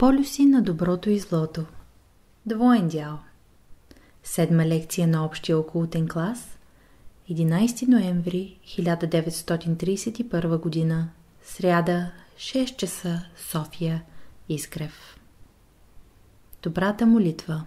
Полюси на доброто и злото. Двоен дял. 7 лекция на общия окултен клас. 11 ноември 1931 година. Сряда, 6 часа, София, Изгрев. Добрата молитва.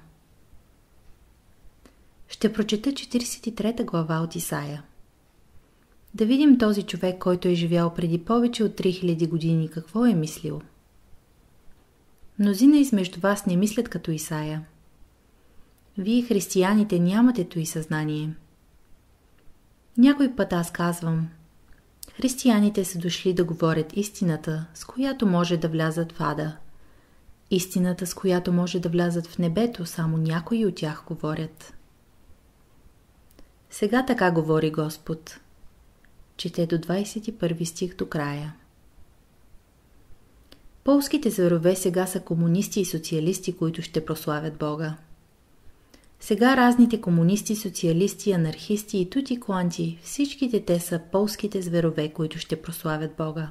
Ще прочета 43 глава от Исаия. Да видим този човек, който е живял преди повече от 3000 години, какво е мислил. Мнозина измежду вас не мислят като Исаия. Вие, християните, нямате тои съзнание. Някой път аз казвам: християните са дошли да говорят истината, с която може да влязат в ада. Истината, с която може да влязат в небето, само някои от тях говорят. Сега така говори Господ. Чете до 21 стих до края. Полските зверове сега са комунисти и социалисти, които ще прославят Бога. Сега разните комунисти, социалисти, анархисти и тути-кланти, всичките те са полските зверове, които ще прославят Бога.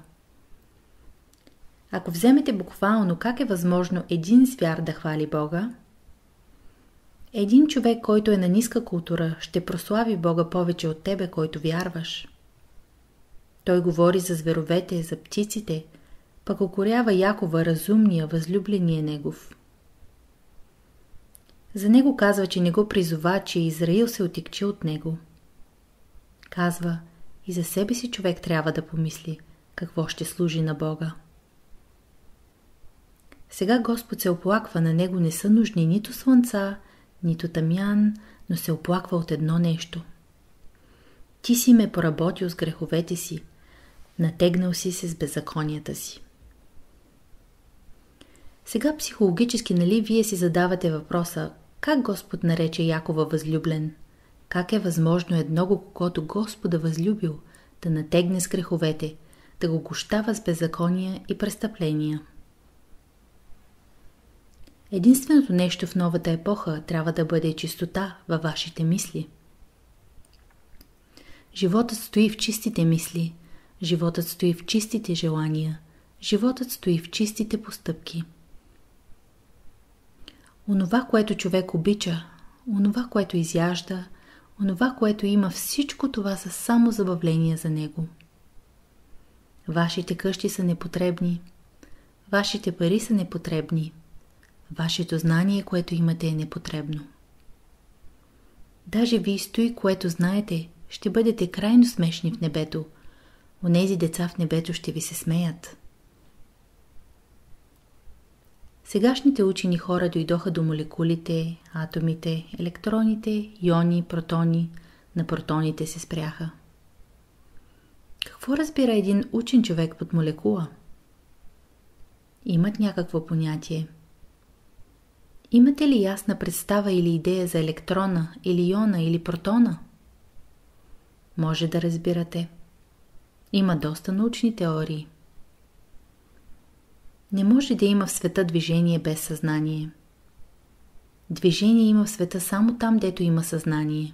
Ако вземете буквално как е възможно един звяр да хвали Бога, един човек, който е на ниска култура, ще прослави Бога повече от тебе, който вярваш. Той говори за зверовете, за птиците, пък укорява Якова, разумния, възлюбления негов. За него казва, че не го призова, че Израил се отекчи от него. Казва, и за себе си човек трябва да помисли, какво ще служи на Бога. Сега Господ се оплаква, на него не са нужни нито слънца, нито тамян, но се оплаква от едно нещо. Ти си ме поработил с греховете си, натегнал си се с беззаконията си. Сега психологически, нали, вие си задавате въпроса: как Господ нарече Якова възлюблен? Как е възможно едного, когото Господа възлюбил, да натегне с греховете, да го гощава с беззакония и престъпления? Единственото нещо в новата епоха трябва да бъде чистота във вашите мисли. Животът стои в чистите мисли, животът стои в чистите желания, животът стои в чистите постъпки. Онова, което човек обича, онова, което изяжда, онова, което има, всичко това са само забавления за него. Вашите къщи са непотребни, вашите пари са непотребни, вашето знание, което имате, е непотребно. Даже вие с той, което знаете, ще бъдете крайно смешни в небето. Онези деца в небето ще ви се смеят. Сегашните учени хора дойдоха до молекулите, атомите, електроните, иони, протони. На протоните се спряха. Какво разбира един учен човек под молекула? Имат някакво понятие. Имате ли ясна представа или идея за електрона, или иона, или протона? Може да разбирате. Има доста научни теории. Не може да има в света движение без съзнание. Движение има в света само там, дето има съзнание.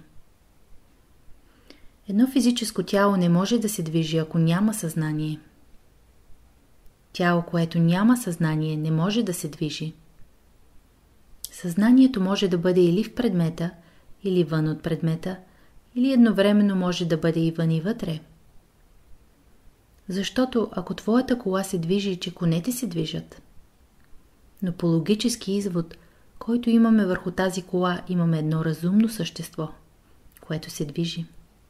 Едно физическо тяло не може да се движи, ако няма съзнание. Тяло, което няма съзнание, не може да се движи. Съзнанието може да бъде или в предмета, или вън от предмета, или едновременно може да бъде и вън и вътре. Защото ако твоята кола се движи, че конете се движат. Но по логически извод, който имаме върху тази кола, имаме едно разумно същество, което се движи.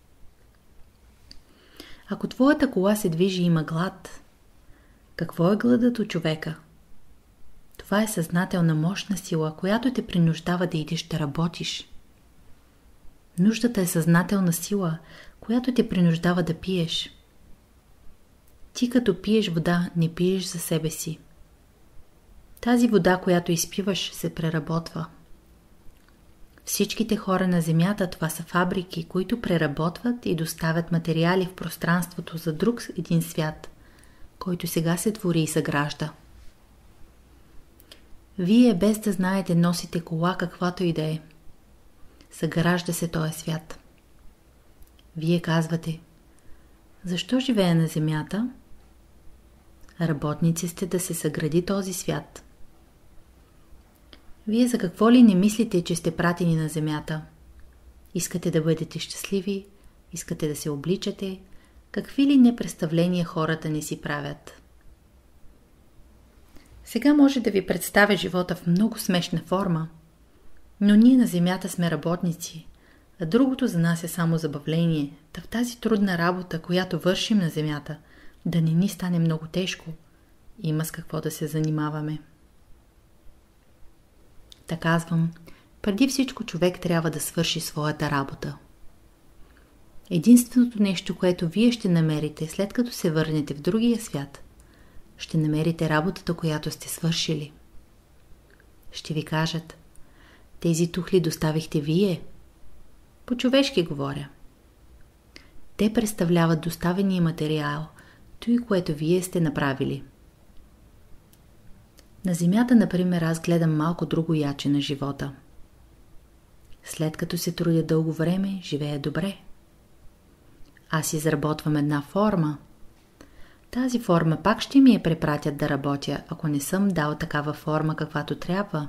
Ако твоята кола се движи и има глад, какво е гладът у човека? Това е съзнателна мощна сила, която те принуждава да идеш да работиш. Нуждата е съзнателна сила, която те принуждава да пиеш. Ти като пиеш вода, не пиеш за себе си. Тази вода, която изпиваш, се преработва. Всичките хора на Земята, това са фабрики, които преработват и доставят материали в пространството за друг един свят, който сега се твори и съгражда. Вие, без да знаете, носите кола, каквато и да е. Съгражда се този свят. Вие казвате: защо живея на Земята? Работници сте да се съгради този свят. Вие за какво ли не мислите, че сте пратени на земята? Искате да бъдете щастливи, искате да се обличате, какви ли не представления хората не си правят. Сега може да ви представя живота в много смешна форма, но ние на земята сме работници, а другото за нас е само забавление. Та в тази трудна работа, която вършим на земята, да не ни стане много тежко, има с какво да се занимаваме. Та казвам, преди всичко човек трябва да свърши своята работа. Единственото нещо, което вие ще намерите след като се върнете в другия свят, ще намерите работата, която сте свършили. Ще ви кажат, тези тухли доставихте вие. По-човешки говоря. Те представляват доставения материал, той, което вие сте направили. На земята, например, аз гледам малко друго яче на живота. След като се трудя дълго време, живея добре. Аз изработвам една форма. Тази форма пак ще ми я препратят да работя, ако не съм дал такава форма, каквато трябва.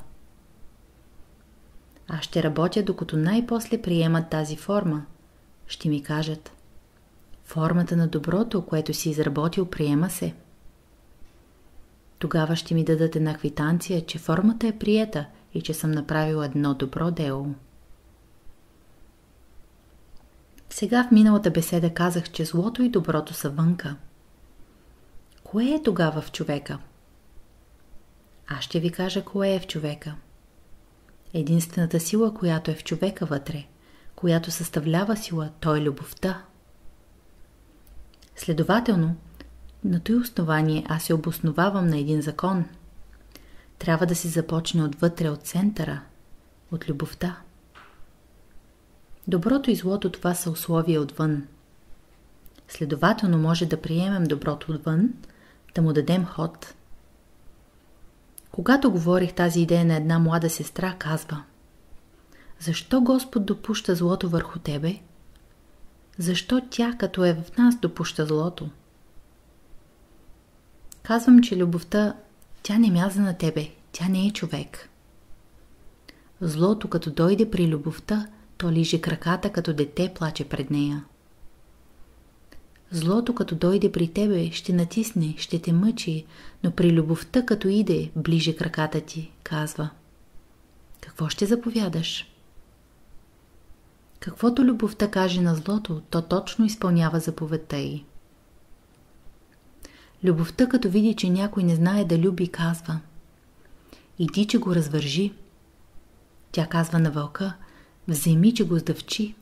Аз ще работя, докато най-после приемат тази форма. Ще ми кажат, формата на доброто, което си изработил, приема се. Тогава ще ми дадат една квитанция, че формата е приета и че съм направил едно добро дело. Сега в миналата беседа казах, че злото и доброто са вънка. Кое е тогава в човека? Аз ще ви кажа кое е в човека. Единствената сила, която е в човека вътре, която съставлява сила, то е любовта. Следователно, на този основание аз се обосновавам на един закон. Трябва да се започне отвътре, от центъра, от любовта. Доброто и злото, това са условия отвън. Следователно може да приемем доброто отвън, да му дадем ход. Когато говорих тази идея на една млада сестра, казва: защо Господ допуща злото върху тебе? Защо тя, като е в нас, допуща злото? Казвам, че любовта, тя не мяза на тебе, тя не е човек. Злото, като дойде при любовта, то лиже краката, като дете плаче пред нея. Злото, като дойде при тебе, ще натисне, ще те мъчи, но при любовта, като иде, ближе краката ти, казва: какво ще заповядаш? Каквото любовта каже на злото, то точно изпълнява заповедта й. Любовта, като види, че някой не знае да люби, казва: иди, че го развържи. Тя казва на вълка: вземи, че го сдъвчи.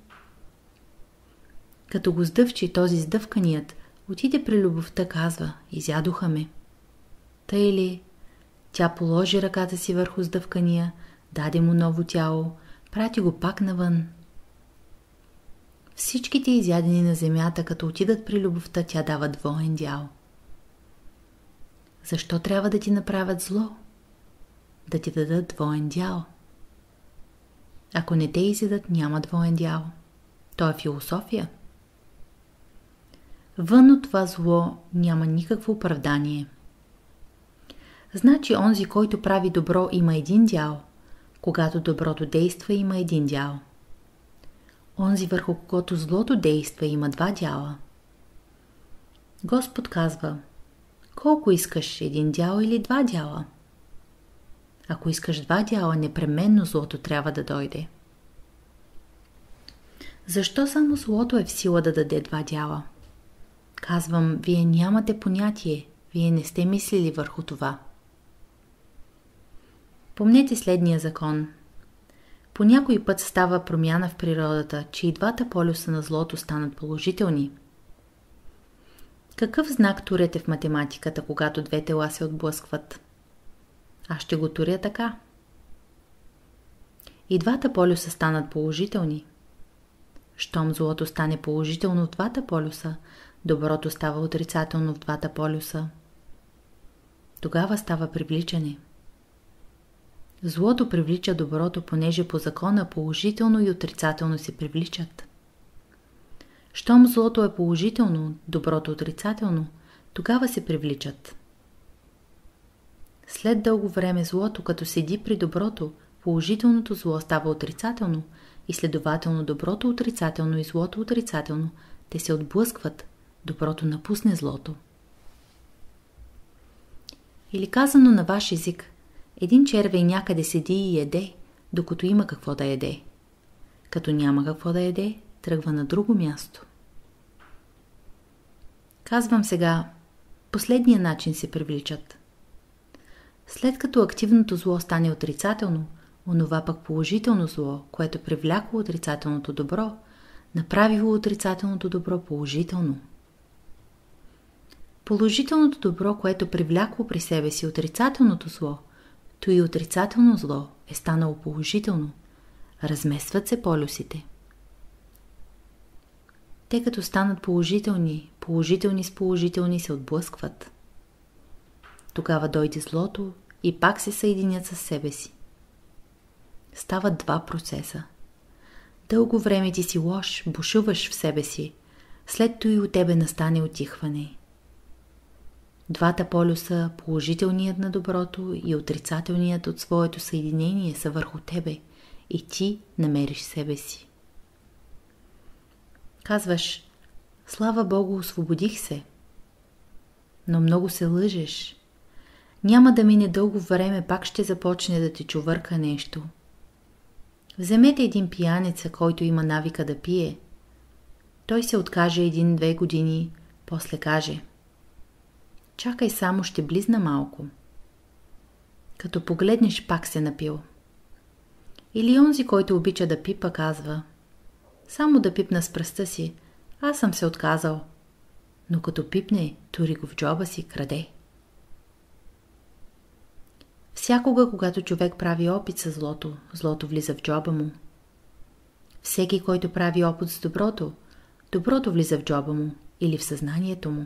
Като го сдъвчи, този сдъвканият отиде при любовта, казва: изядоха ме. Тъй ли? Тя положи ръката си върху сдъвкания, даде му ново тяло, прати го пак навън. Всичките изядени на земята, като отидат при любовта, тя дава двоен дял. Защо трябва да ти направят зло? Да ти дадат двоен дял. Ако не те изядат, няма двоен дял. То е философия. Вън от това зло няма никакво оправдание. Значи онзи, който прави добро, има един дял. Когато доброто действа, има един дял. Онзи, върху когото злото действа, има два дяла. Господ казва: колко искаш, един дял или два дяла? Ако искаш два дяла, непременно злото трябва да дойде. Защо само злото е в сила да даде два дяла? Казвам, вие нямате понятие, вие не сте мислили върху това. Помнете следния закон. По някой път става промяна в природата, че и двата полюса на злото станат положителни. Какъв знак турете в математиката, когато две тела се отблъскват? Аз ще го туря така. И двата полюса станат положителни. Щом злото стане положително в двата полюса, доброто става отрицателно в двата полюса. Тогава става привличане. Злото привлича доброто, понеже по закона положително и отрицателно се привличат. Щом злото е положително, доброто отрицателно, тогава се привличат. След дълго време злото, като седи при доброто, положителното зло става отрицателно и следователно доброто отрицателно и злото отрицателно, те се отблъскват, доброто напусне злото. Или казано на ваш език, един червей някъде седи и яде, докато има какво да яде. Като няма какво да яде, тръгва на друго място. Казвам сега, последния начин се привличат. След като активното зло стане отрицателно, онова пък положително зло, което привлякло отрицателното добро, направило отрицателното добро положително. Положителното добро, което привлякло при себе си отрицателното зло, то и отрицателно зло е станало положително. Разместват се полюсите. Те като станат положителни, положителни с положителни се отблъскват. Тогава дойде злото и пак се съединят със себе си. Стават два процеса. Дълго време ти си лош, бушуваш в себе си, след това и от тебе настане утихване. Двата полюса, положителният на доброто и отрицателният от своето съединение, са върху тебе и ти намериш себе си. Казваш, слава Богу, освободих се. Но много се лъжеш. Няма да мине дълго време, пак ще започне да те чувърка нещо. Вземете един пияница, който има навика да пие. Той се откаже 1-2 години, после каже: чакай само, ще близна малко. Като погледнеш, пак се напил. Или онзи, който обича да пипа, казва: само да пипна с пръста си, аз съм се отказал. Но като пипне, тури го в джоба си, краде. Всякога, когато човек прави опит с злото, злото влиза в джоба му. Всеки, който прави опит с доброто, доброто влиза в джоба му или в съзнанието му.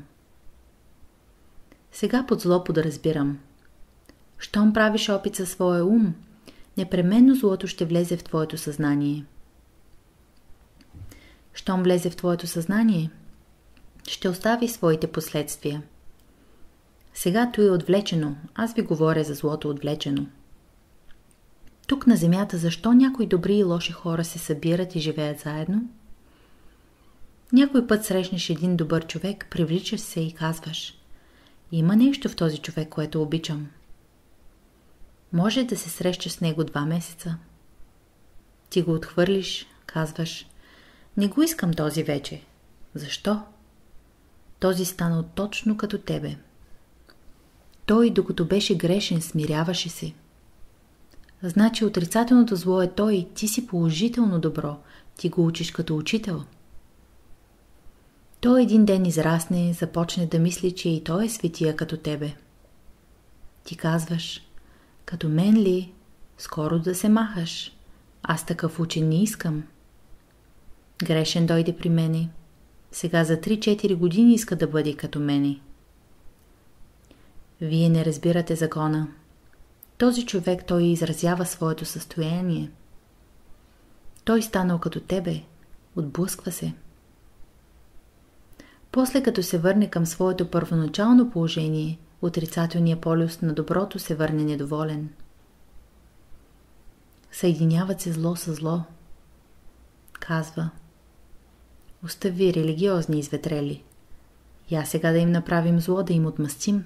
Сега под зло подразбирам. Щом правиш опит със своя ум, непременно злото ще влезе в твоето съзнание. Щом влезе в твоето съзнание, ще остави своите последствия. Сега то е отвлечено, аз ви говоря за злото отвлечено. Тук на земята защо някои добри и лоши хора се събират и живеят заедно? Някой път срещнеш един добър човек, привличаш се и казваш: има нещо в този човек, което обичам. Може да се срещаш с него 2 месеца. Ти го отхвърлиш, казваш: не го искам този вече. Защо? Този станал точно като тебе. Той, докато беше грешен, смиряваше се. Значи отрицателното зло е той, ти си положително добро, ти го учиш като учител. Той един ден израсне, започне да мисли, че и той е светия като тебе. Ти казваш: като мен ли? Скоро да се махаш. Аз такъв учен не искам. Грешен дойде при мене. Сега за 3-4 години иска да бъде като мене. Вие не разбирате закона. Този човек, той изразява своето състояние. Той станал като тебе, отблъсква се. После като се върне към своето първоначално положение, отрицателният полюс на доброто се върне недоволен. Съединяват се зло с зло. Казва: остави религиозни изветрели. Я сега да им направим зло, да им отмъстим.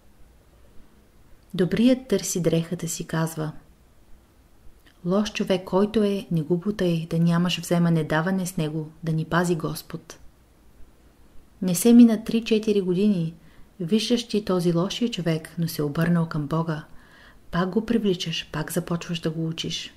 Добрият търси дрехата си, казва: лош човек, който е, не го бутай, да нямаш вземане даване с него, да ни пази Господ. Не се мина 3-4 години, виждаш ти този лошия човек, но се обърнал към Бога. Пак го привличаш, пак започваш да го учиш.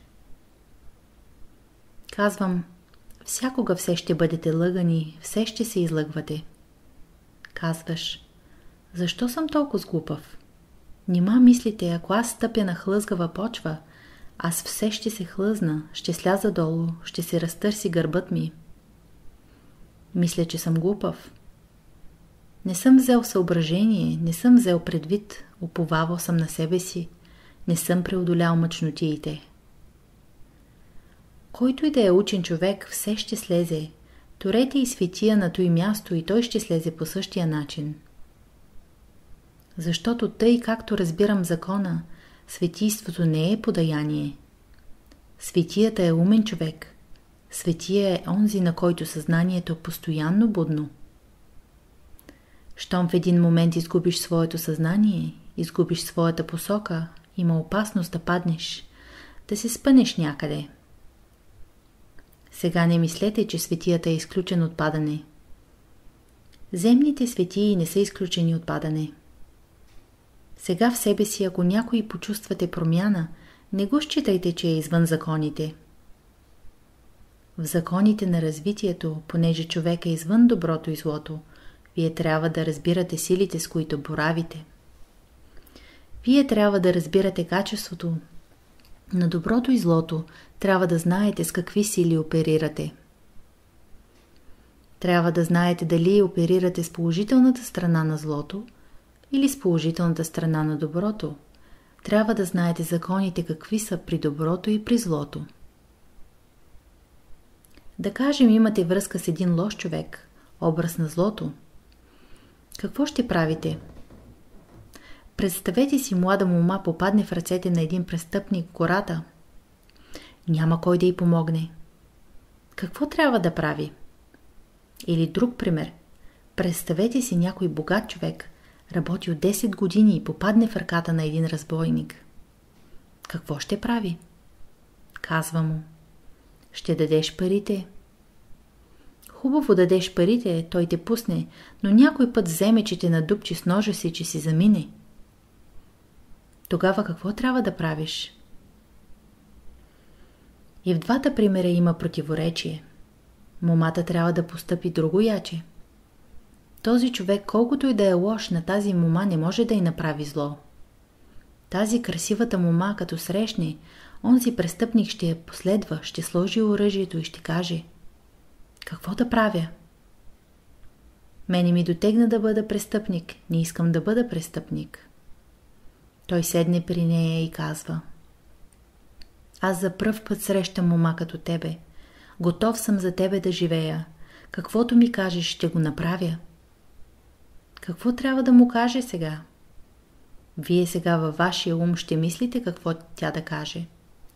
Казвам, всякога все ще бъдете лъгани, все ще се излъгвате. Казваш: защо съм толкова глупав? Нима мислите, ако аз стъпя на хлъзгава почва, аз все ще се хлъзна, ще сляза долу, ще се разтърси гърбът ми. Мисля, че съм глупав. Не съм взел съображение, не съм взел предвид, уповавал съм на себе си, не съм преодолял мъчнотиите. Който и да е учен човек, все ще слезе. Торете и светия на той място и той ще слезе по същия начин. Защото тъй, както разбирам закона, светийството не е подаяние. Светията е умен човек. Светия е онзи, на който съзнанието е постоянно будно. Щом в един момент изгубиш своето съзнание, изгубиш своята посока, има опасност да паднеш, да се спънеш някъде. Сега не мислете, че светията е изключен от падане. Земните светии не са изключени от падане. Сега в себе си, ако някой почувствате промяна, не го считайте, че е извън законите. В законите на развитието, понеже човек е извън доброто и злото, вие трябва да разбирате силите, с които боравите. Вие трябва да разбирате качеството на доброто и злото, трябва да знаете с какви сили оперирате. Трябва да знаете дали оперирате с положителната страна на злото или с положителната страна на доброто. Трябва да знаете законите какви са при доброто и при злото. Да кажем, имате връзка с един лош човек, образ на злото. Какво ще правите? Представете си млада мома попадне в ръцете на един престъпник в гората. Няма кой да й помогне. Какво трябва да прави? Или друг пример. Представете си някой богат човек, работи от 10 години и попадне в ръката на един разбойник. Какво ще прави? Казва му: ще дадеш парите. Хубаво дадеш парите, той те пусне, но някой път вземе, че те надупчи с ножа си, че си замине. Тогава какво трябва да правиш? И в двата примера има противоречие. Момата трябва да постъпи другояче. Този човек, колкото и да е лош, на тази мома не може да й направи зло. Тази красивата мома, като срещне, онзи престъпник ще я последва, ще сложи оръжието и ще каже: какво да правя? Мене ми дотегна да бъда престъпник, не искам да бъда престъпник. Той седне при нея и казва: аз за пръв път срещам мома като тебе. Готов съм за тебе да живея. Каквото ми кажеш, ще го направя. Какво трябва да му каже сега? Вие сега във вашия ум ще мислите какво тя да каже.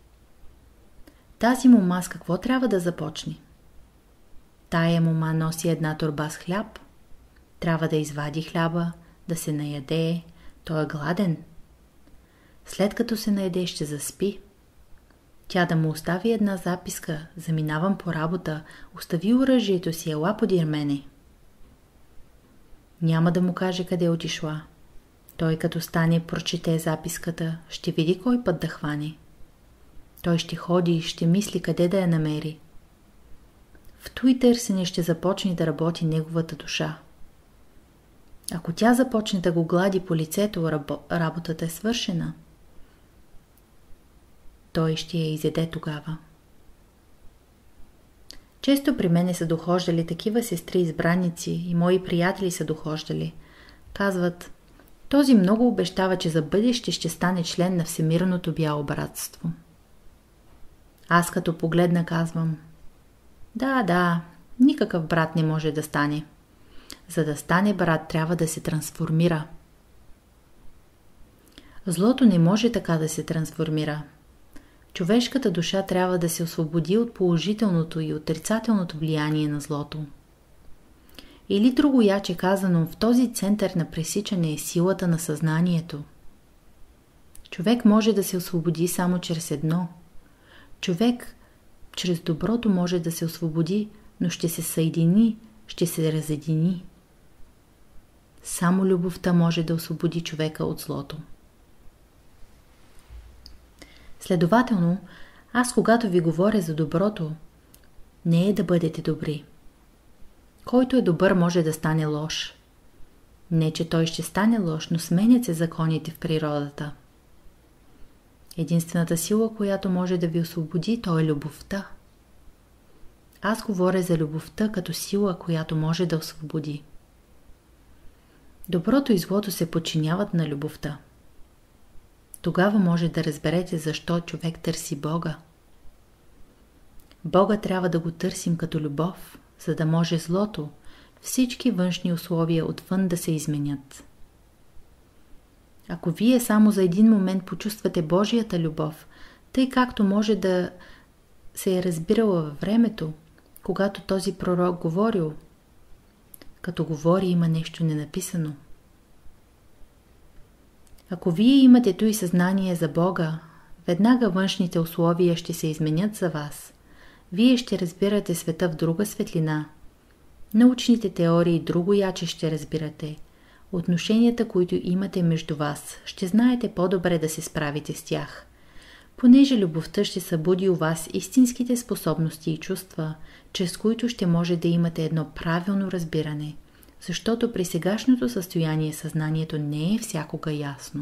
Тази мома с какво трябва да започне? Тая мома носи една торба с хляб. Трябва да извади хляба, да се наяде. Той е гладен. След като се наеде, ще заспи. Тя да му остави една записка: заминавам по работа, остави оръжието си, ела подир мене. Няма да му каже къде е отишла. Той като стане, прочете записката, ще види кой път да хване. Той ще ходи и ще мисли къде да я намери. В той търсене ще започне да работи неговата душа. Ако тя започне да го глади по лицето, работата е свършена. Той ще я изеде тогава. Често при мене са дохождали такива сестри избраници и мои приятели са дохождали. Казват: този много обещава, че за бъдеще ще стане член на Всемирното бяло братство. Аз като погледна казвам: да, никакъв брат не може да стане. За да стане брат, трябва да се трансформира. Злото не може така да се трансформира. Човешката душа трябва да се освободи от положителното и отрицателното влияние на злото. Или другояче казано, в този център на пресичане е силата на съзнанието. Човек може да се освободи само чрез едно. Човек чрез доброто може да се освободи, но ще се съедини, ще се разедини. Само любовта може да освободи човека от злото. Следователно, аз когато ви говоря за доброто, не е да бъдете добри. Който е добър може да стане лош. Не, че той ще стане лош, но сменят се законите в природата. Единствената сила, която може да ви освободи, то е любовта. Аз говоря за любовта като сила, която може да освободи. Доброто и злото се подчиняват на любовта. Тогава може да разберете защо човек търси Бога. Бога трябва да го търсим като любов, за да може злото, всички външни условия отвън да се изменят. Ако вие само за един момент почувствате Божията любов, тъй както може да се е разбирала във времето, когато този пророк говорил. Като говори, има нещо ненаписано. Ако вие имате туй съзнание за Бога, веднага външните условия ще се изменят за вас. Вие ще разбирате света в друга светлина. Научните теории друго яче ще разбирате. Отношенията, които имате между вас, ще знаете по-добре да се справите с тях. Понеже любовта ще събуди у вас истинските способности и чувства, чрез които ще може да имате едно правилно разбиране, защото при сегашното състояние съзнанието не е всякога ясно.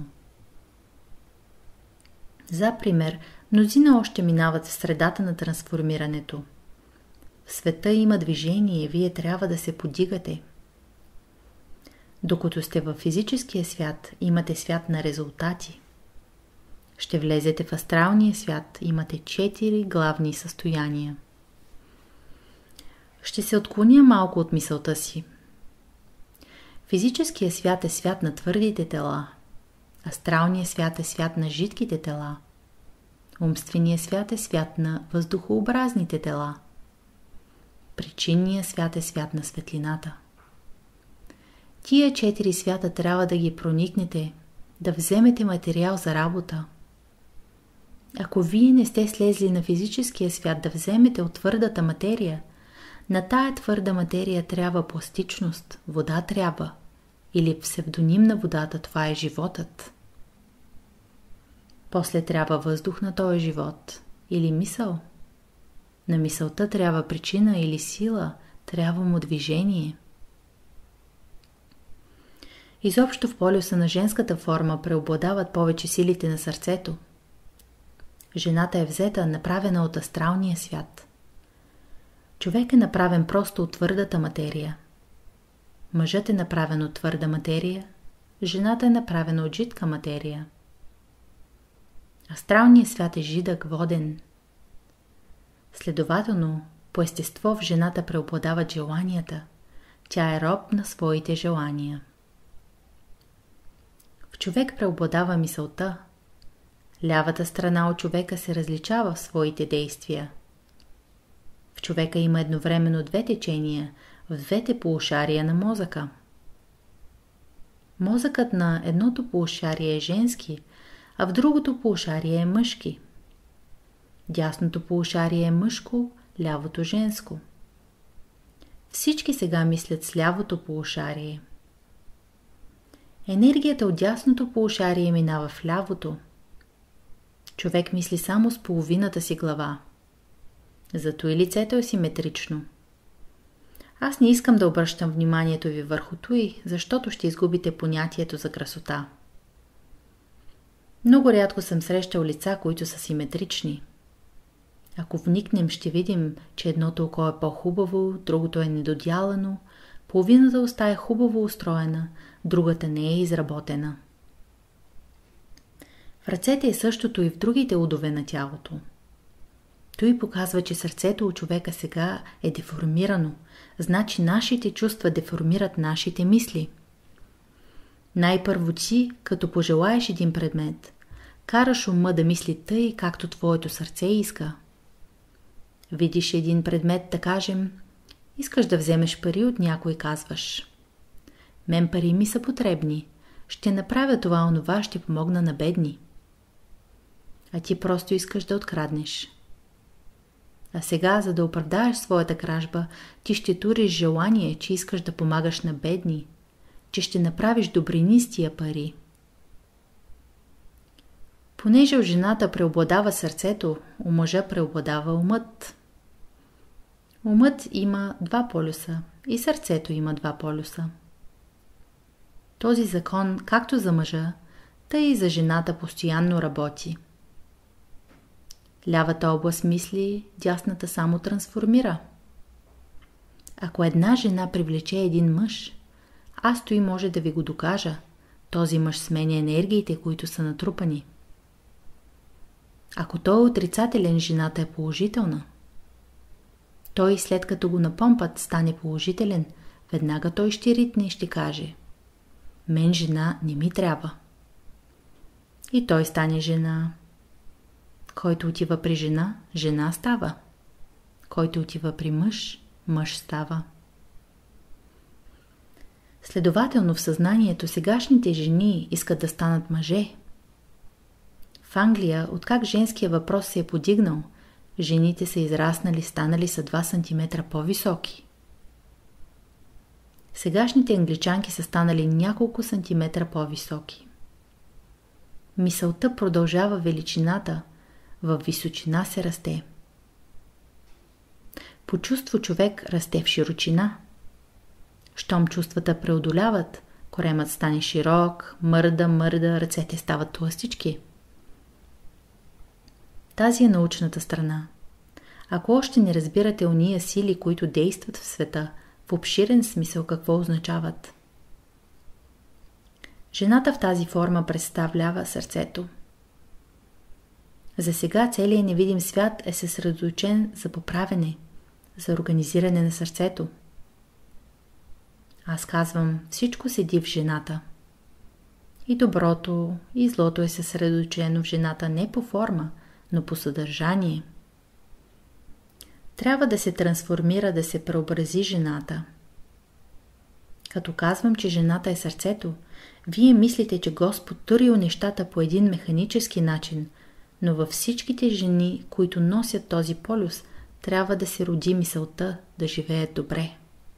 За пример, мнозина още минават в средата на трансформирането. В света има движение, вие трябва да се подигате. Докато сте във физическия свят, имате свят на резултати. Ще влезете в астралния свят, имате 4 главни състояния. Ще се отклоня малко от мисълта си. Физическия свят е свят на твърдите тела. Астралният свят е свят на жидките тела. Умственият свят е свят на въздухообразните тела. Причинният свят е свят на светлината. Тия 4 свята трябва да ги проникнете, да вземете материал за работа. Ако вие не сте слезли на физическия свят да вземете от твърдата материя, на тая твърда материя трябва пластичност, вода трябва. Или псевдоним на водата, това е животът. После трябва въздух на този живот. Или мисъл. На мисълта трябва причина или сила, трябва му движение. Изобщо в полюса на женската форма преобладават повече силите на сърцето. Жената е взета, направена от астралния свят. Човек е направен просто от твърдата материя. Мъжът е направен от твърда материя, жената е направена от жидка материя. Астралният свят е жидък, воден. Следователно, по естество в жената преобладават желанията. Тя е роб на своите желания. В човек преобладава мисълта. Лявата страна от човека се различава в своите действия. В човека има едновременно 2 течения, в 2 полушария на мозъка. Мозъкът на едното полушарие е женски, а в другото полушарие е мъжки. Дясното полушарие е мъжко, лявото женско. Всички сега мислят с лявото полушарие. Енергията от дясното полушарие минава в лявото. Човек мисли само с половината си глава. Зато и лицето е симетрично. Аз не искам да обръщам вниманието ви върху туй, защото ще изгубите понятието за красота. Много рядко съм срещал лица, които са симетрични. Ако вникнем, ще видим, че едното око е по-хубаво, другото е недодялано, половината уста е хубаво устроена, другата не е изработена. В ръцете е същото и в другите удове на тялото. Той показва, че сърцето у човека сега е деформирано, значи нашите чувства деформират нашите мисли. Най-първо ти, като пожелаеш един предмет, караш ума да мисли тъй, както твоето сърце иска. Видиш един предмет, да кажем, искаш да вземеш пари от някой, казваш: мен пари ми са потребни, ще направя това, онова, ще помогна на бедни. А ти просто искаш да откраднеш. А сега, за да оправдаеш своята кражба, ти ще туриш желание, че искаш да помагаш на бедни, че ще направиш добрини с тия пари. Понеже у жената преобладава сърцето, у мъжа преобладава умът. Умът има 2 полюса и сърцето има 2 полюса. Този закон, както за мъжа, тъй и за жената постоянно работи. Лявата област мисли, дясната само трансформира. Ако една жена привлече един мъж, аз той може да ви го докажа. Този мъж сменя енергиите, които са натрупани. Ако той е отрицателен, жената е положителна. Той, след като го напомпат, стане положителен, веднага той ще ритне и ще каже: мен жена не ми трябва. И той стане жена. Който отива при жена, жена става. който отива при мъж, мъж става. Следователно в съзнанието сегашните жени искат да станат мъже. В Англия, откак женския въпрос се е подигнал, жените са израснали, станали са 2 см по-високи. Сегашните англичанки са станали няколко сантиметра по-високи. Мисълта продължава величината, във височина се расте. По чувство човек расте в широчина. Щом чувствата преодоляват, коремът стане широк, мърда, ръцете стават тлъстички. Тази е научната страна. Ако още не разбирате ония сили, които действат в света, в обширен смисъл какво означават. Жената в тази форма представлява сърцето. За сега целият невидим свят е съсредоточен за поправене, за организиране на сърцето. Аз казвам, всичко седи в жената. И доброто, и злото е съсредоточено в жената не по форма, но по съдържание. Трябва да се трансформира, да се преобрази жената. Като казвам, че жената е сърцето, вие мислите, че Господ турил нещата по един механически начин, но във всичките жени, които носят този полюс, трябва да се роди мисълта да живеят добре.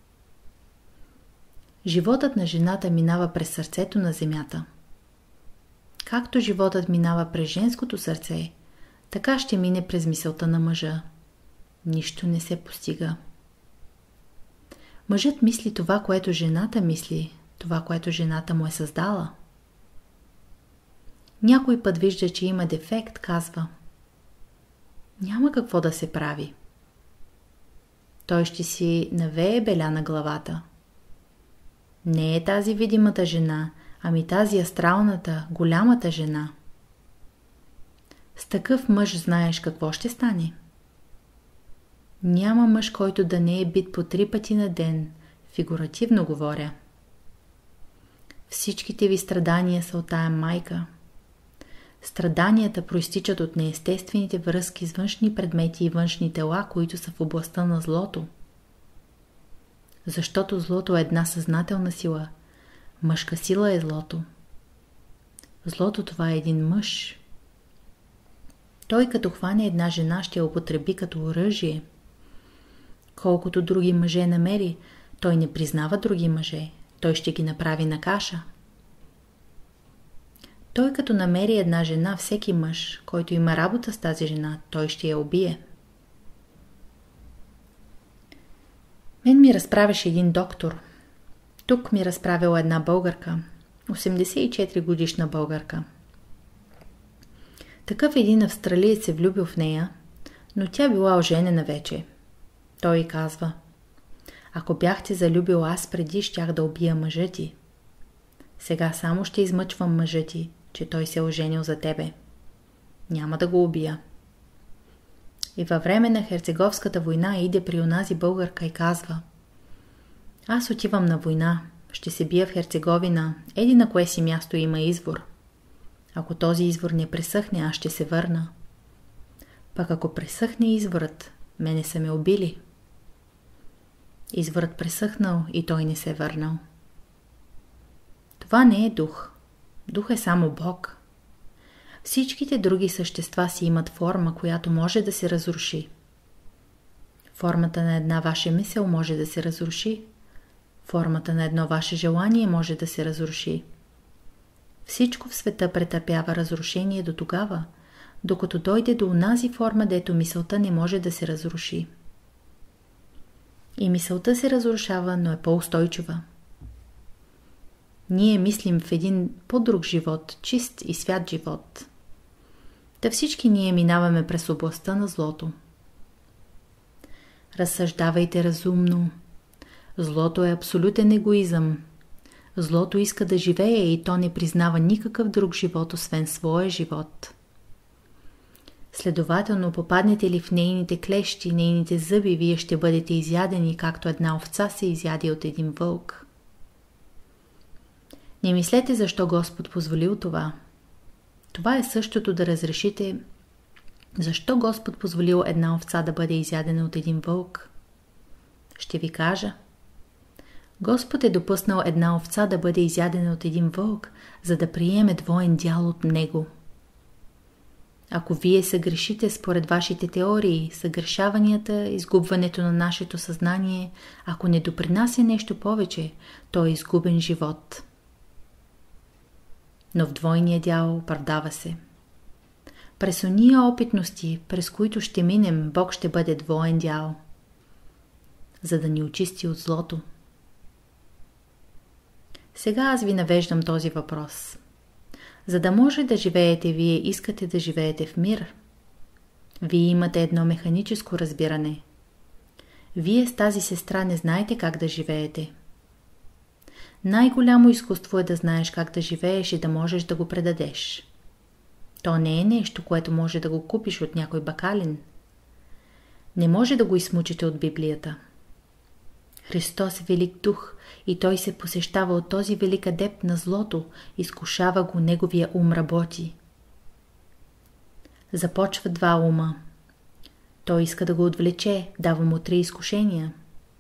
Животът на жената минава през сърцето на земята. Както животът минава през женското сърце, така ще мине през мисълта на мъжа. Нищо не се постига. Мъжът мисли това, което жената мисли, това, което жената му е създала. Някой път вижда, че има дефект, казва: няма какво да се прави. Той ще си навее беля на главата. Не е тази видимата жена, ами тази астралната, голямата жена. С такъв мъж знаеш какво ще стане. Няма мъж, който да не е бит по 3 пъти на ден, фигуративно говоря. Всичките ви страдания са от тая майка. Страданията проистичат от неестествените връзки с външни предмети и външни тела, които са в областта на злото. Защото злото е една съзнателна сила. Мъжка сила е злото. Злото това е един мъж. Той като хване една жена ще я употреби като оръжие. Колкото други мъже намери, той не признава други мъже. Той ще ги направи на каша. Той като намери една жена, всеки мъж, който има работа с тази жена, той ще я убие. Мен ми разправяше един доктор. Тук ми разправила една българка, 84 годишна българка. Такъв един австралиец се влюбил в нея, но тя била оженена вече. Той й казва: ако бяхте залюбил аз преди, щях да убия мъжа ти. Сега само ще измъчвам мъжа ти, че той се е оженил за тебе. Няма да го убия. И във време на Херцеговската война иде при онази българка и казва: аз отивам на война, ще се бия в Херцеговина, еди на кое си място има извор. Ако този извор не пресъхне, аз ще се върна. Пък ако пресъхне изворът, мене са ме убили. Изворът пресъхнал и той не се върнал. Това не е дух. Дух е само Бог. Всичките други същества си имат форма, която може да се разруши. Формата на една ваша мисъл може да се разруши. Формата на едно ваше желание може да се разруши. Всичко в света претърпява разрушение до тогава, докато дойде до онази форма, дето мисълта не може да се разруши. И мисълта се разрушава, но е по-устойчива. Ние мислим в един по-друг живот, чист и свят живот. Та всички ние минаваме през областта на злото. Разсъждавайте разумно. Злото е абсолютен егоизъм. Злото иска да живее и то не признава никакъв друг живот, освен своя живот. Следователно, попаднете ли в нейните клещи, нейните зъби, вие ще бъдете изядени, както една овца се изяде от един вълк. Не мислете защо Господ позволил това. Това е същото да разрешите Защо Господ позволил една овца да бъде изядена от един вълк? Ще ви кажа. Господ е допуснал една овца да бъде изядена от един вълк, за да приеме двоен дял от него. Ако вие съгрешите според вашите теории, съгрешаванията, изгубването на нашето съзнание, ако не допринася нещо повече, то е изгубен живот. Но в двойния дял оправдава се. През ония опитности, през които ще минем, Бог ще бъде двоен дял, за да ни очисти от злото. Сега аз ви навеждам този въпрос. За да може да живеете, вие искате да живеете в мир. Вие имате едно механическо разбиране. Вие с тази сестра не знаете как да живеете. Най-голямо изкуство е да знаеш как да живееш и да можеш да го предадеш. То не е нещо, което може да го купиш от някой бакалин. Не може да го измучите от Библията. Христос е велик дух и той се посещава от този велик адепт на злото, изкушава го, неговия ум работи. Започва два ума. Той иска да го отвлече, дава му 3 изкушения.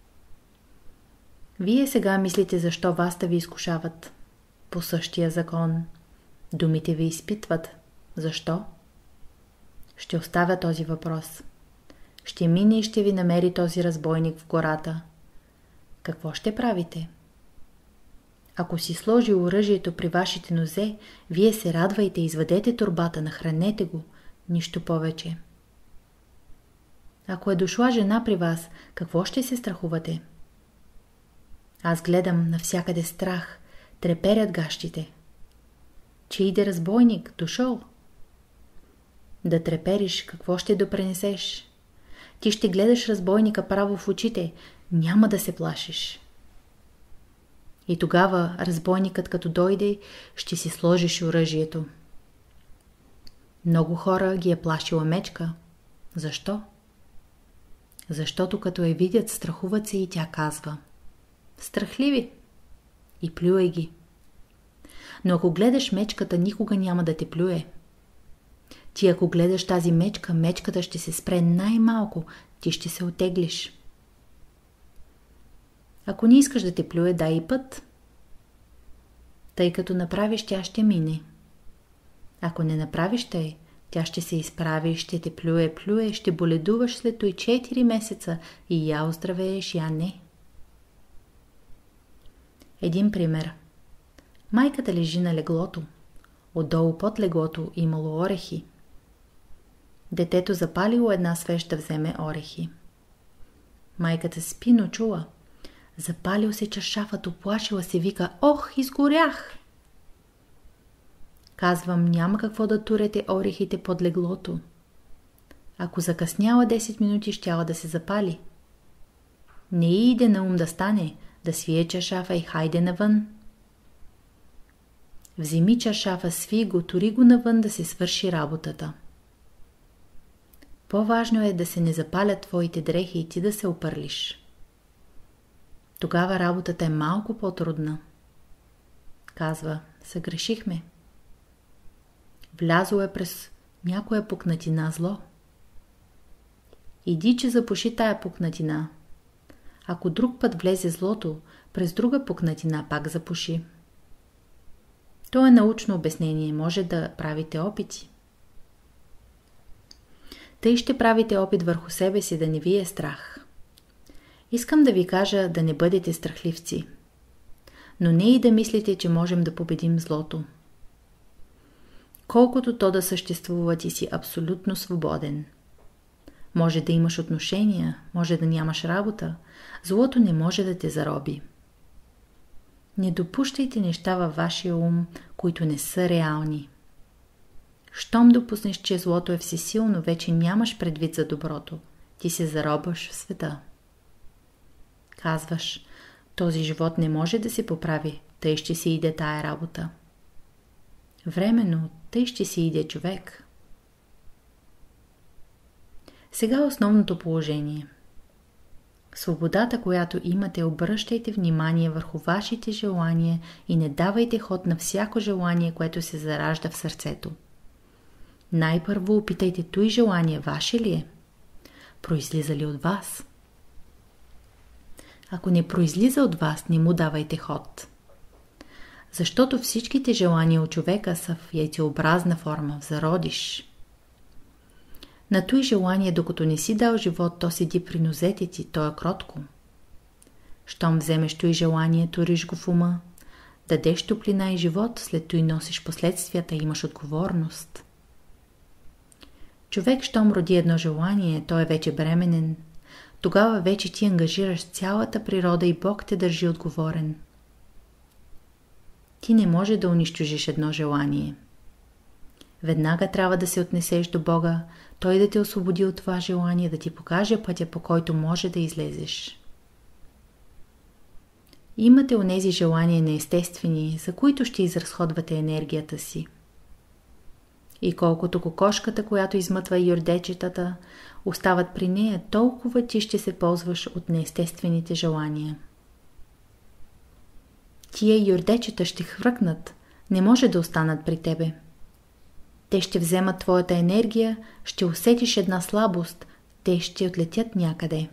Вие сега мислите защо вас да ви изкушават. По същия закон. Думите ви изпитват. Защо? Ще оставя този въпрос. Ще мине и ще ви намери този разбойник в гората. Какво ще правите? Ако си сложи оръжието при вашите нозе, вие се радвайте, извадете торбата, нахранете го, нищо повече. Ако е дошла жена при вас, какво ще се страхувате? Аз гледам навсякъде страх, треперят гащите. Че иде разбойник, дошъл. Да трепериш, какво ще допренесеш? Ти ще гледаш разбойника право в очите, няма да се плашиш. И тогава разбойникът като дойде, ще си сложиш оръжието. Много хора ги е плашила мечка. Защо? Защото като я видят, страхуват се и тя казва: страхливи! И плюе ги. Но ако гледаш мечката, никога няма да те плюе. Ти ако гледаш тази мечка, мечката ще се спре най-малко, ти ще се оттеглиш. Ако не искаш да те плюе, дай и път. Тъй като направиш, тя ще мине. Ако не направиш тъй, тя ще се изправи, ще те плюе, ще боледуваш след той 4 месеца и я оздравееш, я не. Един пример. Майката лежи на леглото. Отдолу под леглото имало орехи. Детето запалило една свещ да вземе орехи. Майката спи, но чула. Запалил се чашафът, оплашила се, вика: ох, изгорях! Казвам, няма какво да турете орехите под леглото. Ако закъсняла 10 минути, щяла да се запали. Не й иде на ум да стане, да свие чашафа и хайде навън. Вземи чашафа, сви го, тури го навън да се свърши работата. По-важно е да се не запалят твоите дрехи и ти да се опърлиш. Тогава работата е малко по-трудна. Казва, съгрешихме. Влязло е през някоя пукнатина зло. Иди, че запуши тая пукнатина. Ако друг път влезе злото, през друга пукнатина пак запуши. То е научно обяснение, може да правите опити. Тъй ще правите опит върху себе си, да не ви е страх. Искам да ви кажа да не бъдете страхливци. Но не и да мислите, че можем да победим злото. Колкото то да съществува, ти си абсолютно свободен. Може да имаш отношения, може да нямаш работа. Злото не може да те зароби. Не допущайте неща във вашия ум, които не са реални. Щом допуснеш, че злото е всесилно, вече нямаш предвид за доброто. Ти се заробваш в света. Казваш, този живот не може да се поправи, тъй ще си иде тая работа. Временно, тъй ще си иде човек. Сега основното положение. Свободата, която имате, обръщайте внимание върху вашите желания и не давайте ход на всяко желание, което се заражда в сърцето. Най-първо опитайте той желание ваше ли е? Произлиза ли от вас? Ако не произлиза от вас, не му давайте ход. Защото всичките желания от човека са в яйцеобразна форма, в зародиш. На той желание, докато не си дал живот, то седи при нозете ти, то е кротко. Щом вземеш той желание, туриш го в ума, дадеш топлина и живот, след той носиш последствията, имаш отговорност. Човек, щом роди едно желание, той е вече бременен. Тогава вече ти ангажираш цялата природа и Бог те държи отговорен. Ти не може да унищожиш едно желание. Веднага трябва да се отнесеш до Бога, Той да те освободи от това желание, да ти покаже пътя, по който може да излезеш. Имате онези желания неестествени, за които ще изразходвате енергията си. И колкото кокошката, която измътва юрдечетата, остават при нея, толкова ти ще се ползваш от неестествените желания. Тия юрдечета ще хвъркнат, не може да останат при тебе. Те ще вземат твоята енергия, ще усетиш една слабост, те ще отлетят някъде.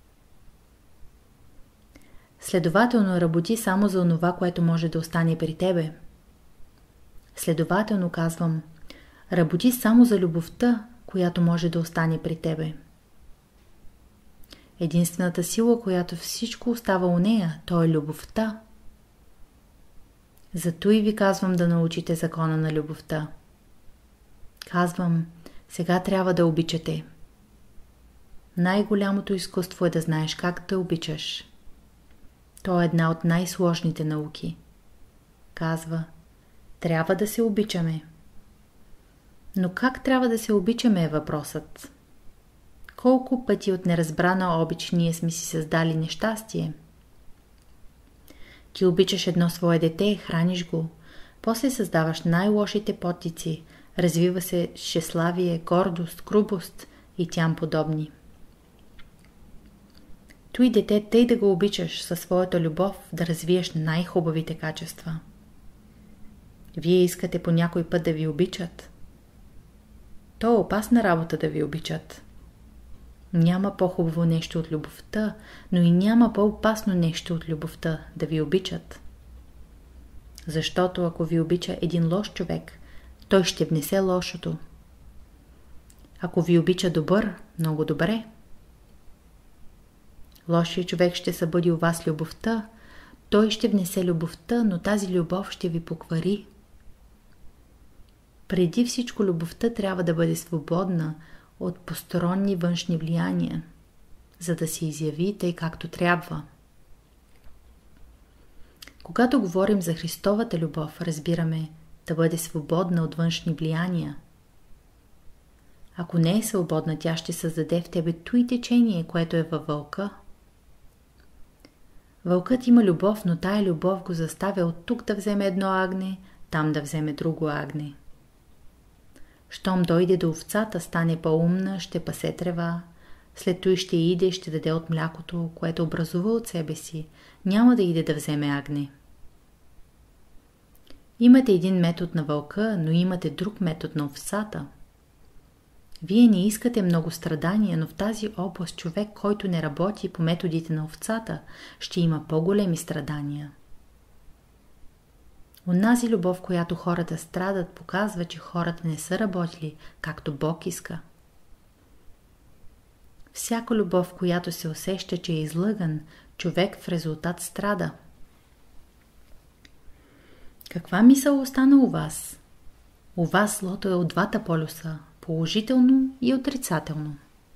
Следователно работи само за онова, което може да остане при тебе. Следователно казвам, работи само за любовта, която може да остане при тебе. Единствената сила, която всичко остава у нея, то е любовта. Зато и ви казвам да научите закона на любовта. Казвам, сега трябва да обичате. Най-голямото изкуство е да знаеш как да обичаш. То е една от най-сложните науки. Казва, трябва да се обичаме. Но как трябва да се обичаме е въпросът. Колко пъти от неразбрана обич ние сме си създали нещастие? Ти обичаш едно свое дете, храниш го, после създаваш най-лошите потици, развива се шеславие, гордост, грубост и тям подобни. Той дете тъй да го обичаш със своята любов, да развиеш най-хубавите качества. Вие искате по някой път да ви обичат. То е опасна работа да ви обичат. Няма по-хубаво нещо от любовта, но и няма по-опасно нещо от любовта да ви обичат. Защото ако ви обича един лош човек, той ще внесе лошото. Ако ви обича добър, много добре. Лошият човек ще събуди у вас любовта, той ще внесе любовта, но тази любов ще ви поквари. Преди всичко любовта трябва да бъде свободна от посторонни външни влияния, за да се изяви тъй както трябва. Когато говорим за Христовата любов, разбираме да бъде свободна от външни влияния. Ако не е свободна, тя ще създаде в тебе той течение, което е във вълка. Вълкът има любов, но тая любов го заставя от тук да вземе едно агне, там да вземе друго агне. Щом дойде до овцата, стане по-умна, ще пасе трева, след това ще иде и ще даде от млякото, което образува от себе си, няма да иде да вземе агне. Имате един метод на вълка, но имате друг метод на овцата. Вие не искате много страдания, но в тази област човек, който не работи по методите на овцата, ще има по-големи страдания. Онази любов, която хората страдат, показва, че хората не са работили, както Бог иска. Всяка любов, която се усеща, че е излъган, човек в резултат страда. Каква мисъл остана у вас? У вас злото е от двата полюса, положително и отрицателно.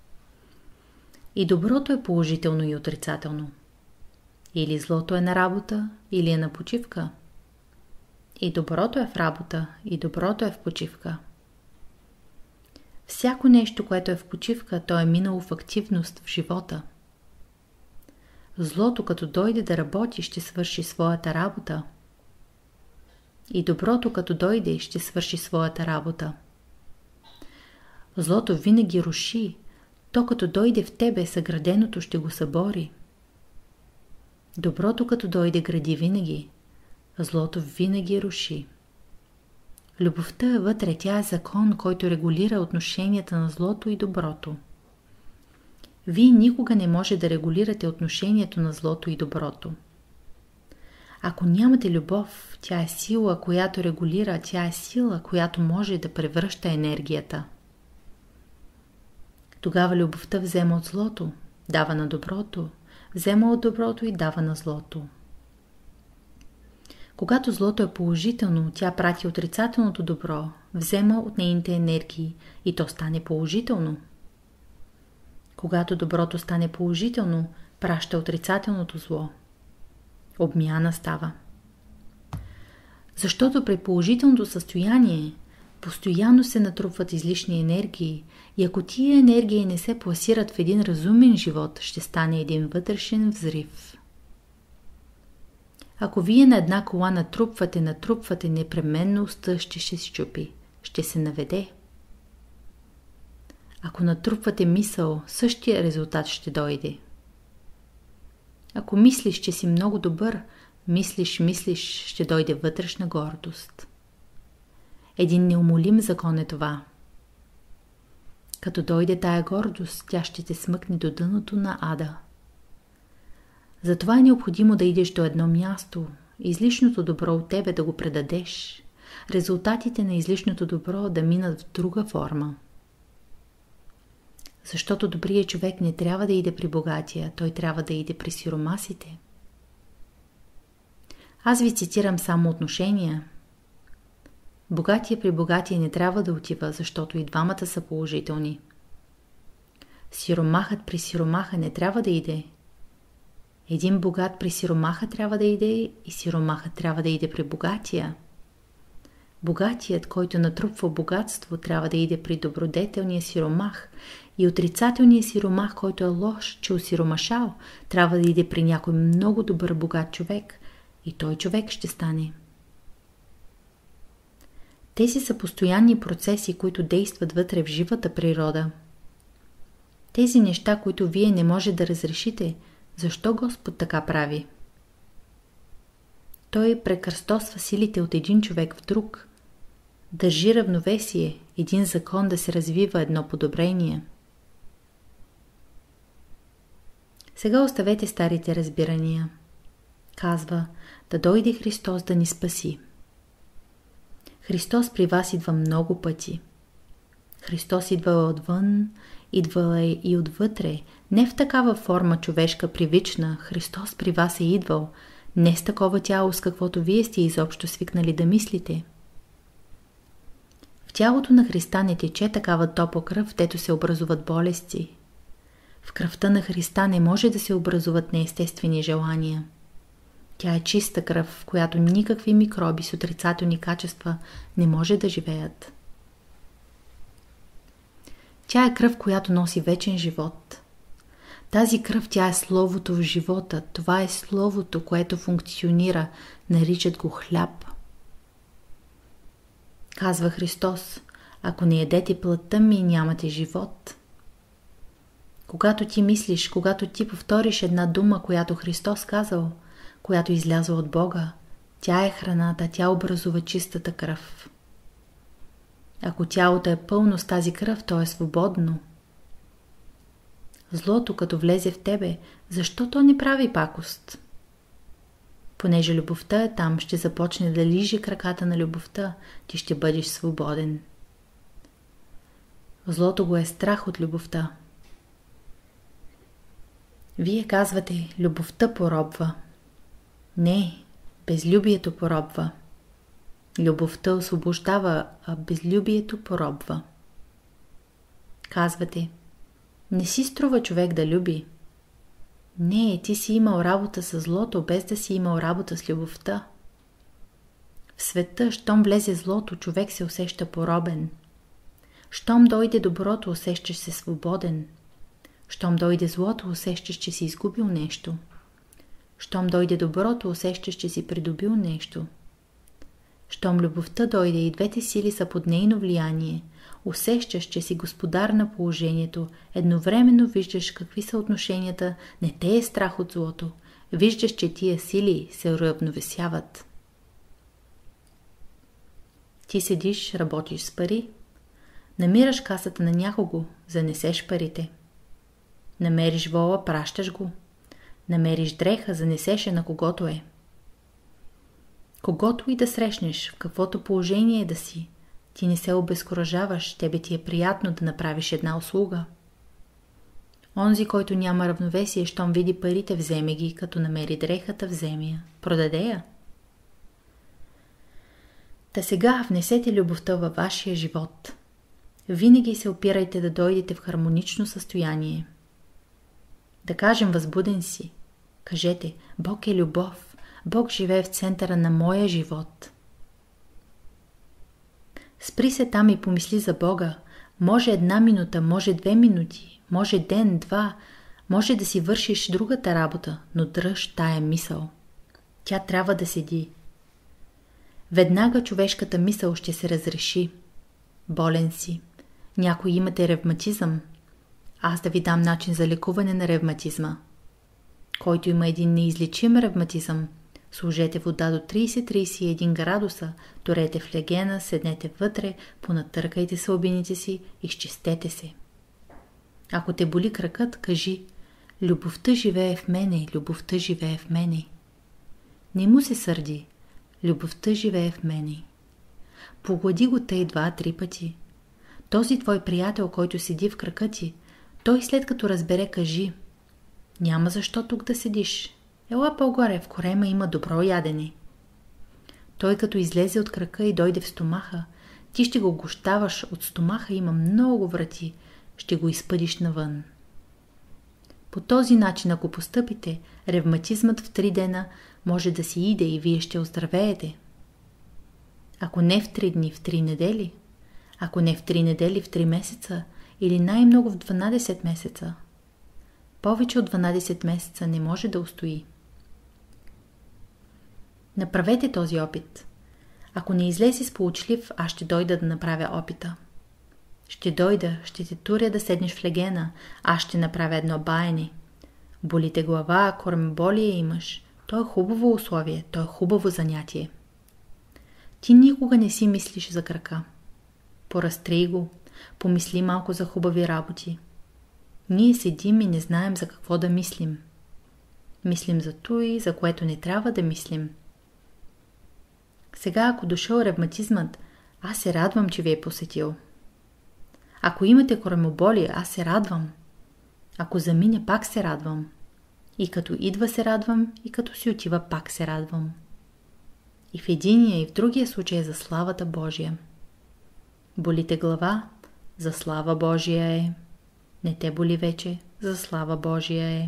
И доброто е положително и отрицателно. Или злото е на работа, или е на почивка. И доброто е в работа, и доброто е в почивка. Всяко нещо, което е в почивка, то е минало в активност в живота. Злото, като дойде да работи, ще свърши своята работа. И доброто, като дойде, ще свърши своята работа. Злото винаги руши, то като дойде в тебе, съграденото ще го събори. Доброто, като дойде, гради винаги, злото винаги руши. Любовта е вътре, тя е закон, който регулира отношенията на злото и доброто. Вие никога не може да регулирате отношението на злото и доброто. Ако нямате любов, тя е сила, която регулира, тя е сила, която може да превръща енергията. Тогава любовта взема от злото, дава на доброто, взема от доброто и дава на злото. Когато злото е положително, тя прати отрицателното добро, взема от нейните енергии и то стане положително. Когато доброто стане положително, праща отрицателното зло. Обмяна става. Защото при положителното състояние постоянно се натрупват излишни енергии и ако тия енергии не се пласират в един разумен живот, ще стане един вътрешен взрив. Ако вие на една кола натрупвате, непременно оста ще се счупи, ще се наведе. Ако натрупвате мисъл, същия резултат ще дойде. Ако мислиш, че си много добър, мислиш, ще дойде вътрешна гордост. Един неумолим закон е това. Като дойде тая гордост, тя ще те смъкне до дъното на ада. Затова е необходимо да идеш до едно място, излишното добро от тебе да го предадеш, резултатите на излишното добро да минат в друга форма. Защото добрият човек не трябва да иде при богатия, той трябва да иде при сиромасите. Аз ви цитирам само отношения. Богатия при богатия не трябва да отива, защото и двамата са положителни. Сиромахът при сиромаха не трябва да иде. Един богат при сиромаха трябва да иде и сиромахът трябва да иде при богатия. Богатият, който натрупва богатство, трябва да иде при добродетелния сиромах и отрицателният сиромах, който е лош, че осиромашал, трябва да иде при някой много добър богат човек и той човек ще стане. Тези са постоянни процеси, които действат вътре в живата природа. Тези неща, които вие не може да разрешите, защо Господ така прави? Той прекръстосва силите от един човек в друг, държи равновесие, един закон да се развива едно подобрение. Сега оставете старите разбирания. Казва, да дойде Христос да ни спаси. Христос при вас идва много пъти. Христос идва отвън, идва и отвътре, не в такава форма човешка, привична. Христос при вас е идвал, не с такова тяло, с каквото вие сте изобщо свикнали да мислите. В тялото на Христа не тече такава топла кръв, дето се образуват болести. В кръвта на Христа не може да се образуват неестествени желания. Тя е чиста кръв, в която никакви микроби с отрицателни качества не може да живеят. Тя е кръв, която носи вечен живот. Тази кръв, тя е Словото в живота. Това е Словото, което функционира. Наричат го хляб. Казва Христос, ако не ядете плътта ми, нямате живот. Когато ти мислиш, когато ти повториш една дума, която Христос казал, която излязла от Бога, тя е храната, тя образува чистата кръв. Ако тялото е пълно с тази кръв, то е свободно. Злото, като влезе в тебе, защо то не прави пакост? Понеже любовта е там, ще започне да лижи краката на любовта, ти ще бъдеш свободен. Злото го е страх от любовта. Вие казвате, любовта поробва. Не, безлюбието поробва. Любовта освобождава, а безлюбието поробва. Казвате, не си струва човек да люби. Не, ти си имал работа с злото, без да си имал работа с любовта. В света, щом влезе злото, човек се усеща поробен. Щом дойде доброто, усещаш се свободен. Щом дойде злото, усещаш, че си изгубил нещо. Щом дойде доброто, усещаш, че си придобил нещо. Щом любовта дойде и двете сили са под нейно влияние, усещаш, че си господар на положението, едновременно виждаш какви са отношенията, не те е страх от злото, виждаш, че тия сили се уравновесяват. Ти седиш, работиш с пари. Намираш касата на някого, занесеш парите. Намериш вола, пращаш го. Намериш дреха, занесеш на когото е. Когото и да срещнеш, в каквото положение е да си, ти не се обезкуражаваш, тебе ти е приятно да направиш една услуга. Онзи, който няма равновесие, щом види парите, вземе ги, като намери дрехата, вземе я, продаде я. Та сега внесете любовта във вашия живот. Винаги се опирайте да дойдете в хармонично състояние. Да кажем, възбуден си. Кажете, Бог е любов. Бог живее в центъра на моя живот. Спри се там и помисли за Бога. Може 1 минута, може 2 минути, може ден, 2, може да си вършиш другата работа, но дръж тая мисъл. Тя трябва да седи. Веднага човешката мисъл ще се разреши. Болен си. Някой имате ревматизъм. Аз да ви дам начин за лекуване на ревматизма. Който има един неизлечим ревматизъм, сложете вода до 30-31 градуса, турете в легена, седнете вътре, понатъркайте слабините си, изчистете се. Ако те боли кракът, кажи: любовта живее в мене, любовта живее в мене. Не му се сърди. Любовта живее в мене. Поглади го тъй 2-3 пъти. Този твой приятел, който седи в крака ти, той след като разбере, кажи: няма защо тук да седиш. Ела по-горе, в корема има добро ядене. Той като излезе от крака и дойде в стомаха, ти ще го гощаваш, от стомаха има много врати, ще го изпъдиш навън. По този начин, ако постъпите, ревматизмът в 3 дена може да си иде и вие ще оздравеете. Ако не в 3 дни, в 3 недели, ако не в 3 недели, в 3 месеца или най-много в 12 месеца. Повече от 12 месеца не може да устои. Направете този опит. Ако не излезе сполучлив, аз ще дойда да направя опита. Ще дойда, ще те туря да седнеш в легена, аз ще направя едно баене. Боли те глава, коремболие имаш. То е хубаво условие, то е хубаво занятие. Ти никога не си мислиш за крака. Поразтрий го, помисли малко за хубави работи. Ние седим и не знаем за какво да мислим. Мислим за той, за което не трябва да мислим. Сега, ако дошъл ревматизмът, аз се радвам, че ви е посетил. Ако имате коремоболие, аз се радвам. Ако замине, пак се радвам. И като идва се радвам, и като си отива, пак се радвам. И в единия, и в другия случай е за славата Божия. Болите глава, за слава Божия е. Не те боли вече, за слава Божия е.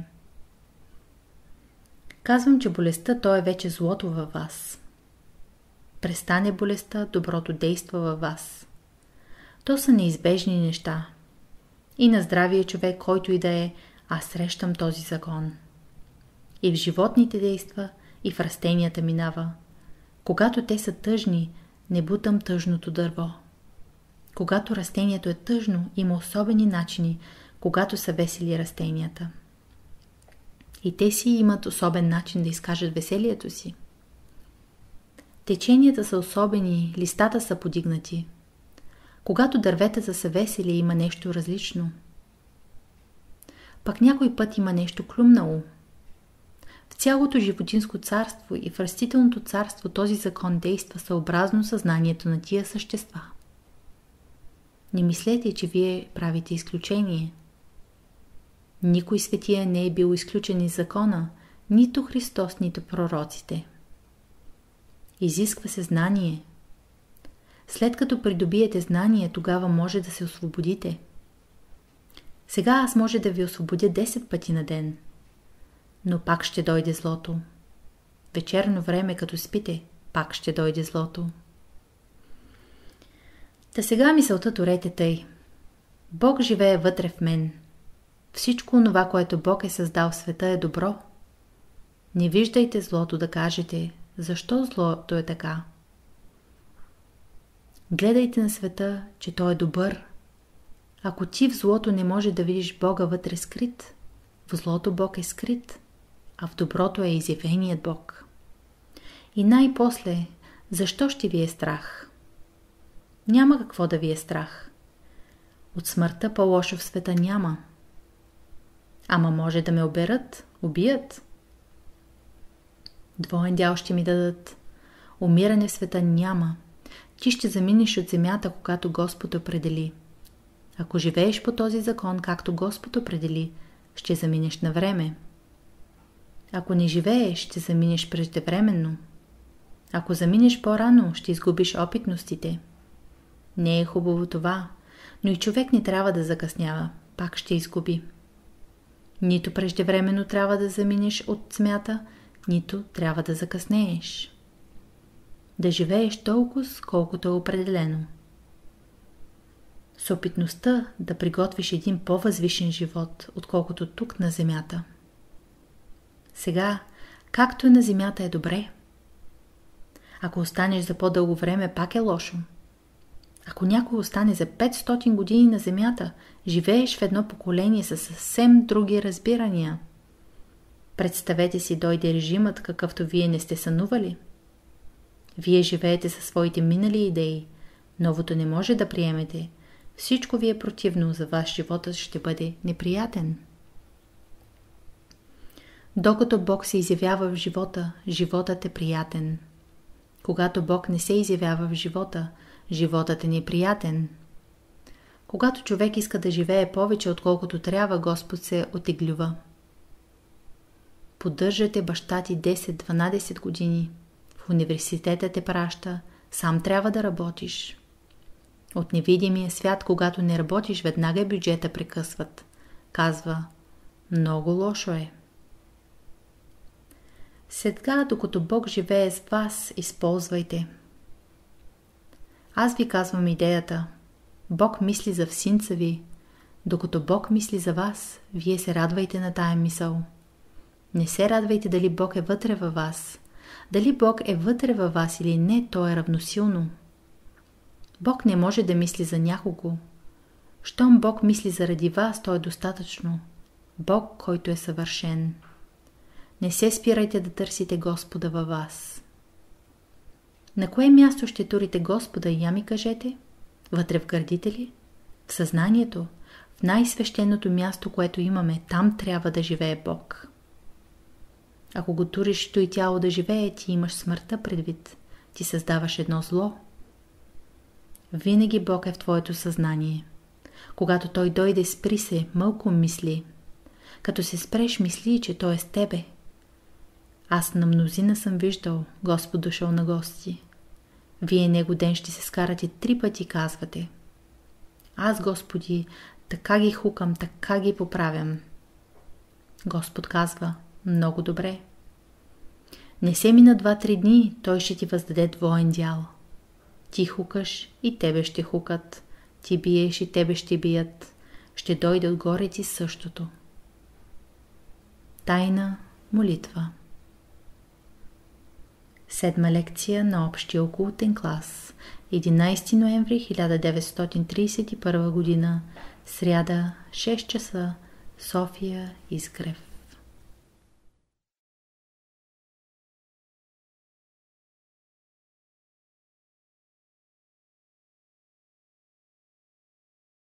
Казвам, че болестта, то е вече злото във вас. Престане болестта, доброто действа във вас. То са неизбежни неща. И на здравия човек, който и да е, аз срещам този закон. И в животните действа, и в растенията минава. Когато те са тъжни, не бутам тъжното дърво. Когато растението е тъжно, има особени начини, когато са весели растенията. И те си имат особен начин да изкажат веселието си. Теченията са особени, листата са подигнати. Когато дърветата са весели, има нещо различно. Пак някой път има нещо клюмнало. В цялото животинско царство и в растителното царство този закон действа съобразно съзнанието на тия същества. Не мислете, че вие правите изключение. Никой светия не е бил изключен из закона, нито Христос, нито пророците. Изисква се знание. След като придобиете знание, тогава може да се освободите. Сега аз може да ви освободя 10 пъти на ден. Но пак ще дойде злото. Вечерно време, като спите, пак ще дойде злото. Та сега мисълта турете тъй. Бог живее вътре в мен. Всичко онова, което Бог е създал в света, е добро. Не виждайте злото да кажете, защо злото е така. Гледайте на света, че той е добър. Ако ти в злото не може да видиш Бога вътре скрит, в злото Бог е скрит, а в доброто е изявеният Бог. И най-после, защо ще ви е страх? Няма какво да ви е страх. От смъртта по-лошо в света няма. Ама може да ме убият. Двоен дял ще ми дадат. Умиране в света няма. Ти ще заминеш от земята, когато Господ определи. Ако живееш по този закон, както Господ определи, ще заминеш на време. Ако не живееш, ще заминеш преждевременно. Ако заминеш по-рано, ще изгубиш опитностите. Не е хубаво това, но и човек не трябва да закъснява, пак ще изгуби. Нито преждевременно трябва да заминеш от смята, нито трябва да закъснееш. Да живееш толкова, колкото е определено. С опитността да приготвиш един по-възвишен живот, отколкото тук на земята. Сега, както е на земята, е добре. Ако останеш за по-дълго време, пак е лошо. Ако някой остане за 500 години на земята, живееш в едно поколение с съвсем други разбирания. Представете си, дойде режимът, какъвто вие не сте сънували. Вие живеете със своите минали идеи. Новото не може да приемете. Всичко ви е противно, за вас животът ще бъде неприятен. Докато Бог се изявява в живота, животът е приятен. Когато Бог не се изявява в живота, животът е неприятен. Когато човек иска да живее повече, отколкото трябва, Господ се отеглюва. Поддържате баща ти 10-12 години. В университета те праща, сам трябва да работиш. От невидимия свят, когато не работиш, веднага бюджета прекъсват. Казва, много лошо е. Сега, докато Бог живее с вас, използвайте. Аз ви казвам идеята. Бог мисли за всинца ви. Докато Бог мисли за вас, вие се радвайте на тая мисъл. Не се радвайте дали Бог е вътре във вас. Дали Бог е вътре във вас или не, то е равносилно. Бог не може да мисли за някого. Щом Бог мисли заради вас, то е достатъчно. Бог, който е съвършен. Не се спирайте да търсите Господа във вас. На кое място ще турите Господа, я ми кажете? Вътре в гърдите ли? В съзнанието? В най-свещеното място, което имаме, там трябва да живее Бог. Ако го туриш той тяло да живее, ти имаш смъртта предвид. Ти създаваш едно зло. Винаги Бог е в твоето съзнание. Когато Той дойде, спри се, мълко мисли. Като се спреш, мисли, че Той е с тебе. Аз на мнозина съм виждал Господ дошъл на гости. Вие него ден ще се скарате 3 пъти, казвате. Аз, Господи, така ги хукам, така ги поправям. Господ казва, много добре. Не се ми на 2-3 дни, Той ще ти въздаде двоен дял. Ти хукаш и тебе ще хукат. Ти биеш и тебе ще бият. Ще дойде отгоре ти същото. Тайна молитва. 7 лекция на общия окултен клас. 11 ноември 1931 година. Сряда, 6 часа. София, Изгрев.